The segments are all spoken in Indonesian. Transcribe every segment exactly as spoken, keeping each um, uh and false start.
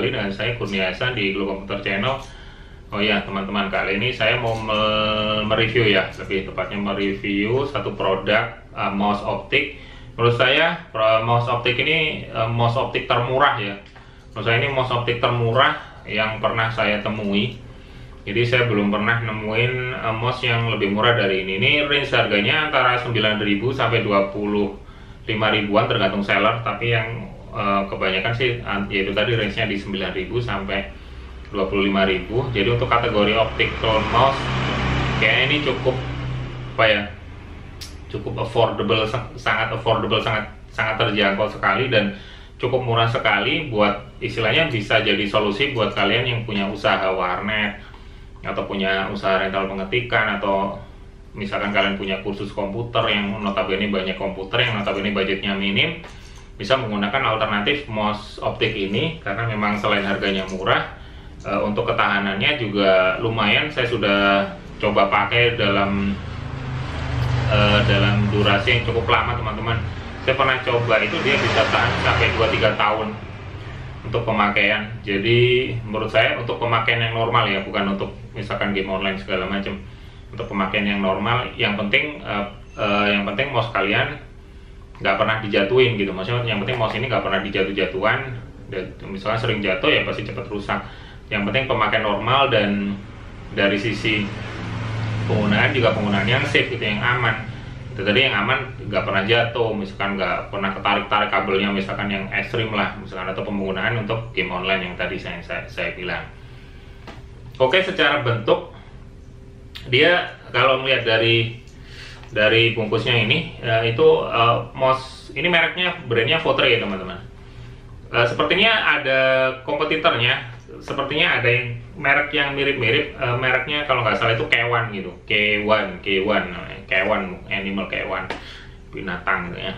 kembali dengan saya Kurnia Hasan di Glow Computer Channel. Oh ya teman-teman, kali ini saya mau mereview ya, lebih tepatnya mereview satu produk uh, mouse optik. Menurut saya mouse optik ini uh, mouse optik termurah ya. Menurut saya ini mouse optik termurah yang pernah saya temui. Jadi saya belum pernah nemuin uh, mouse yang lebih murah dari ini. Ini range harganya antara sembilan ribu sampai dua puluh lima ribuan tergantung seller, tapi yang uh, kebanyakan sih yaitu tadi range-nya di sembilan ribu sampai dua puluh lima ribu. Jadi untuk kategori optical mouse kayak ini cukup apa ya? Cukup affordable, sangat affordable, sangat sangat terjangkau sekali dan cukup murah sekali buat istilahnya bisa jadi solusi buat kalian yang punya usaha warnet atau punya usaha rental pengetikan, atau misalkan kalian punya kursus komputer yang notabene banyak komputer yang notabene budgetnya minim, bisa menggunakan alternatif mouse optik ini karena memang selain harganya murah, e, untuk ketahanannya juga lumayan. Saya sudah coba pakai dalam e, dalam durasi yang cukup lama teman-teman. Saya pernah coba itu dia bisa tahan sampai dua tiga tahun untuk pemakaian. Jadi menurut saya untuk pemakaian yang normal ya, bukan untuk misalkan game online segala macam. Untuk pemakaian yang normal, yang penting uh, uh, yang penting mouse kalian nggak pernah dijatuhin gitu. Maksudnya yang penting mouse ini nggak pernah dijatuh-jatuhan. Misalnya sering jatuh ya pasti cepat rusak. Yang penting pemakaian normal, dan dari sisi penggunaan juga penggunaan yang safe gitu, yang aman. Itu tadi yang aman, nggak pernah jatuh, misalkan nggak pernah ketarik-tarik kabelnya, misalkan yang ekstrim lah, misalkan, atau penggunaan untuk game online yang tadi saya saya, saya bilang. Oke, secara bentuk dia kalau melihat dari dari bungkusnya ini ya, itu uh, mouse ini mereknya brandnya Fotre ya teman-teman. Uh, sepertinya ada kompetitornya, sepertinya ada yang merek yang mirip-mirip, uh, mereknya kalau nggak salah itu K satu gitu, K satu, K satu, K satu animal, K satu binatang gitu ya,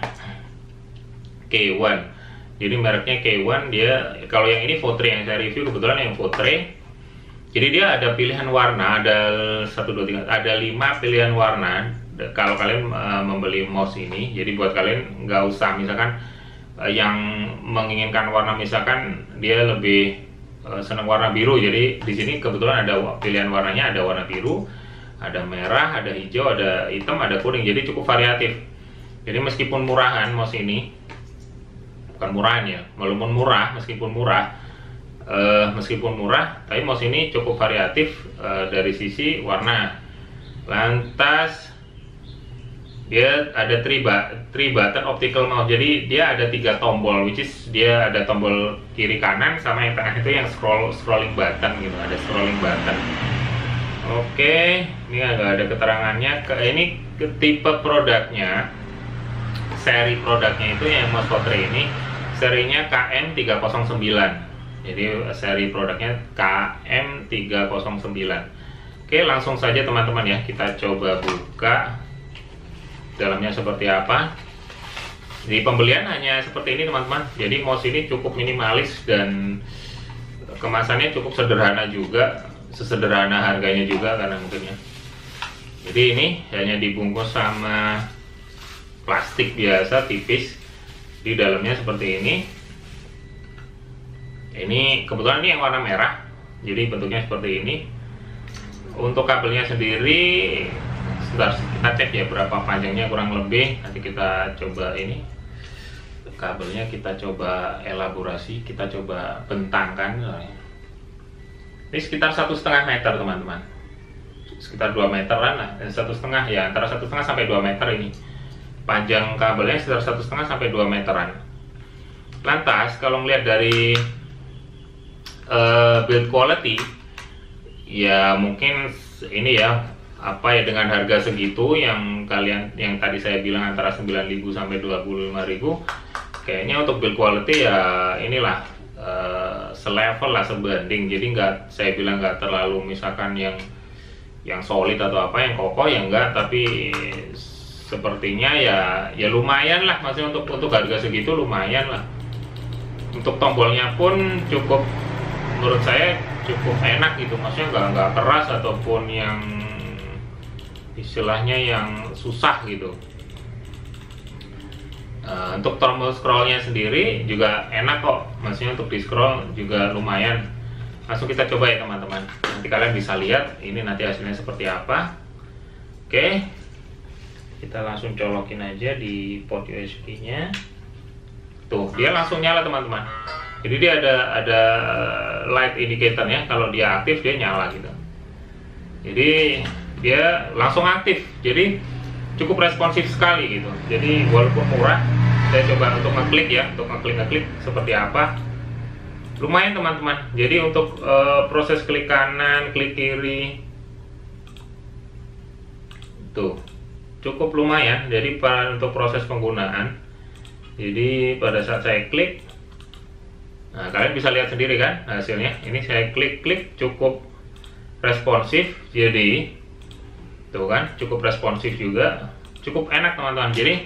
K satu. Jadi mereknya K satu. Dia kalau yang ini Fotre yang saya review kebetulan yang Fotre. Jadi dia ada pilihan warna, ada satu dua tiga, ada lima pilihan warna. Kalau kalian uh, membeli mouse ini, jadi buat kalian nggak usah misalkan uh, yang menginginkan warna, misalkan dia lebih uh, senang warna biru. Jadi di sini kebetulan ada pilihan warnanya, ada warna biru, ada merah, ada hijau, ada hitam, ada kuning. Jadi cukup variatif. Jadi meskipun murahan mouse ini, bukan murahan ya, walaupun murah, meskipun murah. Uh, meskipun murah, tapi mouse ini cukup variatif uh, dari sisi warna. Lantas dia ada three, three button optical mouse. Jadi dia ada tiga tombol, which is dia ada tombol kiri kanan sama yang tengah itu yang scroll scrolling button gitu. Ada scrolling button. Oke, ini agak ada keterangannya. Ke, ini ke tipe produknya, seri produknya itu yang mouse Fotre ini, serinya K M tiga nol sembilan. Jadi seri produknya K M tiga nol sembilan. Oke, langsung saja teman-teman ya, kita coba buka dalamnya seperti apa. Di pembelian hanya seperti ini teman-teman. Jadi mouse ini cukup minimalis dan kemasannya cukup sederhana juga, sesederhana harganya juga karena mungkin ya. Jadi ini hanya dibungkus sama plastik biasa tipis. Di dalamnya seperti ini. Ini kebetulan ini yang warna merah, jadi bentuknya seperti ini. Untuk kabelnya sendiri, sebentar kita cek ya berapa panjangnya kurang lebih. Nanti kita coba ini kabelnya, kita coba elaborasi, kita coba bentangkan. Ini sekitar satu setengah meter teman-teman, sekitar dua meteran lah, satu setengah ya, antara satu setengah sampai dua meter ini. Panjang kabelnya sekitar satu setengah sampai dua meteran. Lantas kalau melihat dari Uh, build quality ya, mungkin ini ya apa ya, dengan harga segitu yang kalian yang tadi saya bilang antara sembilan ribu sampai dua puluh lima ribu, kayaknya untuk build quality ya inilah uh, selevel lah, sebanding. Jadi nggak, saya bilang nggak terlalu misalkan yang yang solid atau apa yang kokoh ya enggak, tapi sepertinya ya ya lumayan lah, maksudnya untuk untuk harga segitu lumayan lah. Untuk tombolnya pun cukup, menurut saya cukup enak gitu, maksudnya nggak nggak keras ataupun yang istilahnya yang susah gitu. Uh, untuk tombol scrollnya sendiri juga enak kok, maksudnya untuk di scroll juga lumayan. Langsung kita coba ya teman-teman, nanti kalian bisa lihat ini nanti hasilnya seperti apa. Oke, kita langsung colokin aja di port U S B nya. Tuh, dia langsung nyala teman-teman. Jadi dia ada ada light indicatornya, kalau dia aktif dia nyala gitu. Jadi dia langsung aktif, jadi cukup responsif sekali gitu. Jadi walaupun murah, saya coba untuk ngeklik ya, untuk ngeklik ngeklik seperti apa. Lumayan teman-teman. Jadi untuk uh, proses klik kanan, klik kiri, tuh cukup lumayan. Jadi pada untuk proses penggunaan. Jadi pada saat saya klik, nah kalian bisa lihat sendiri kan hasilnya. Ini saya klik-klik cukup responsif, jadi tuh kan cukup responsif juga, cukup enak teman-teman. Jadi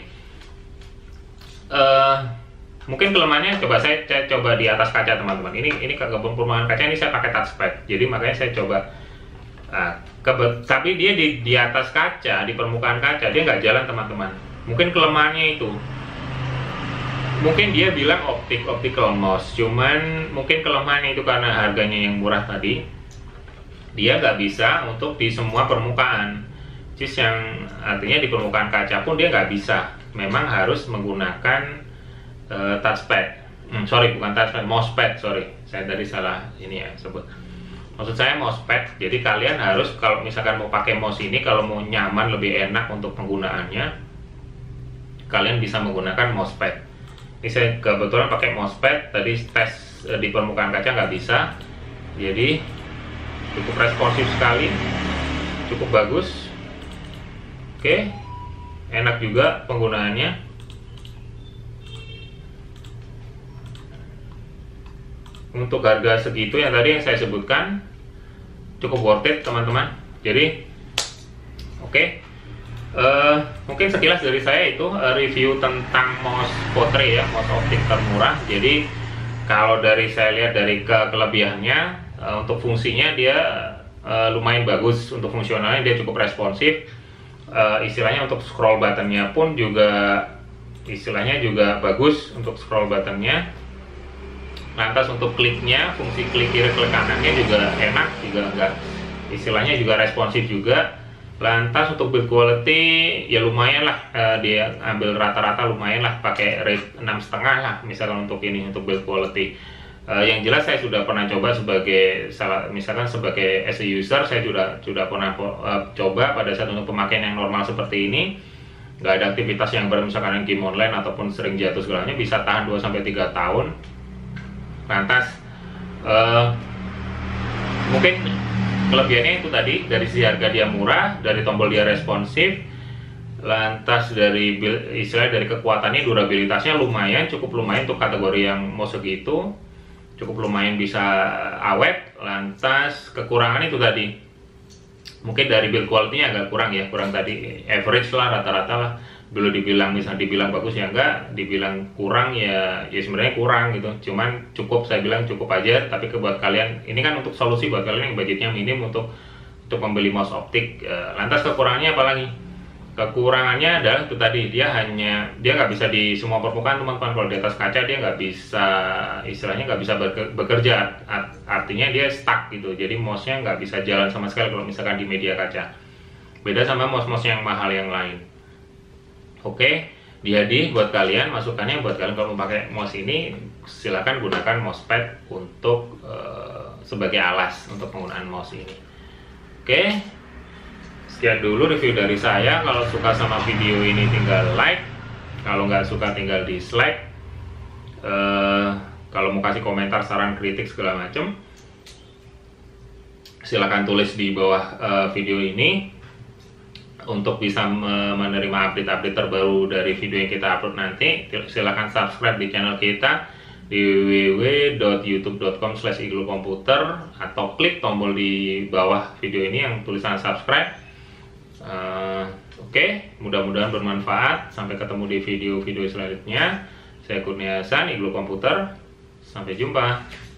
uh, mungkin kelemahannya coba saya, saya coba di atas kaca teman-teman. Ini ini kebun perumahan kaca ini saya pakai touchpad, jadi makanya saya coba. Nah, kebet, tapi dia di, di atas kaca, di permukaan kaca dia nggak jalan teman-teman. Mungkin kelemahannya itu. Mungkin dia bilang optik optical mouse, cuman mungkin kelemahannya itu karena harganya yang murah tadi. Dia nggak bisa untuk di semua permukaan. Cis yang artinya di permukaan kaca pun dia nggak bisa, memang harus menggunakan uh, touchpad. Hmm, sorry bukan touchpad, mousepad. Sorry, saya tadi salah ini ya sebut. Maksud saya mousepad. Jadi kalian harus kalau misalkan mau pakai mouse ini, kalau mau nyaman lebih enak untuk penggunaannya, kalian bisa menggunakan mousepad. Ini saya kebetulan pakai mousepad. Tadi tes uh, di permukaan kaca nggak bisa. Jadi cukup responsif sekali, cukup bagus. Oke, enak juga penggunaannya. Untuk harga segitu yang tadi yang saya sebutkan cukup worth it teman-teman. Jadi oke, uh, mungkin sekilas dari saya itu uh, review tentang mouse Portrait ya, mouse optik termurah. Jadi kalau dari saya lihat dari ke kelebihannya, uh, untuk fungsinya dia uh, lumayan bagus, untuk fungsionalnya dia cukup responsif. Uh, istilahnya untuk scroll buttonnya pun juga istilahnya juga bagus untuk scroll buttonnya. Lantas untuk kliknya, fungsi klik kiri klik kanannya juga enak, juga enggak istilahnya juga responsif juga. Lantas untuk build quality ya lumayan lah, uh, dia ambil rata-rata lumayan lah, pakai rate enam koma lima lah misalkan untuk ini, untuk build quality. Uh, yang jelas saya sudah pernah coba sebagai salah, misalkan sebagai as a user saya sudah sudah pernah uh, coba pada saat untuk pemakaian yang normal seperti ini, nggak ada aktivitas yang berat, misalkan game online ataupun sering jatuh segalanya, bisa tahan dua sampai tiga tahun. Lantas uh, mungkin kelebihannya itu tadi, dari sisi harga dia murah, dari tombol dia responsif, lantas dari istilah dari kekuatannya, durabilitasnya lumayan, cukup lumayan untuk kategori yang mau segitu. Cukup lumayan bisa awet. Lantas kekurangan itu tadi, mungkin dari build quality-nya agak kurang ya, kurang tadi, average lah, rata-rata lah. Belum dibilang, misal dibilang bagus ya enggak, dibilang kurang ya ya sebenarnya kurang gitu. Cuman cukup, saya bilang cukup aja. Tapi ke buat kalian, ini kan untuk solusi buat kalian yang budgetnya minim untuk untuk membeli mouse optik. Lantas kekurangannya apa lagi? Kekurangannya adalah itu tadi, dia hanya dia nggak bisa di semua permukaan teman-teman. Kalau di atas kaca dia nggak bisa, istilahnya nggak bisa bekerja, artinya dia stuck gitu. Jadi mouse-nya nggak bisa jalan sama sekali kalau misalkan di media kaca. Beda sama mouse-mouse yang mahal yang lain. Oke, jadi buat kalian, masukannya buat kalian kalau mau pakai mouse ini, silakan gunakan mousepad untuk uh, sebagai alas untuk penggunaan mouse ini. Oke. Sekian dulu review dari saya. Kalau suka sama video ini tinggal like, kalau nggak suka tinggal dislike. uh, Kalau mau kasih komentar, saran, kritik segala macam, silahkan tulis di bawah uh, video ini. Untuk bisa menerima update-update terbaru dari video yang kita upload nanti, silahkan subscribe di channel kita di w w w dot youtube dot com slash iglukomputer, atau klik tombol di bawah video ini yang tulisan subscribe. Uh, Oke, okay. Mudah-mudahan bermanfaat. Sampai ketemu di video-video selanjutnya. Saya Kurnia Hasan, Iglu Komputer. Sampai jumpa.